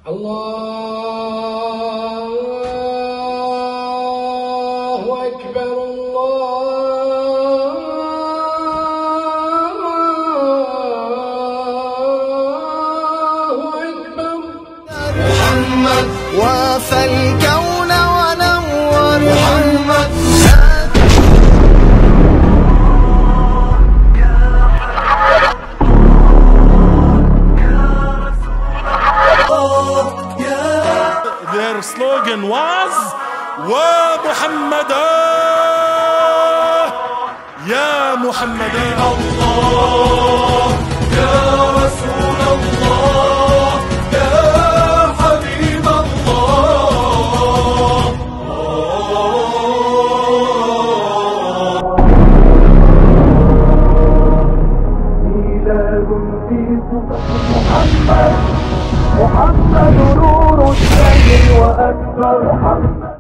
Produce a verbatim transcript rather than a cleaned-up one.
الله أكبر الله أكبر. محمد وافى الكون ونور محمد. Their slogan was ومحمدا يا محمدا. الله يا رسول الله يا حبيب الله. ميلاد في صبح محمد، محمد نور الشهر وأكبر محمد.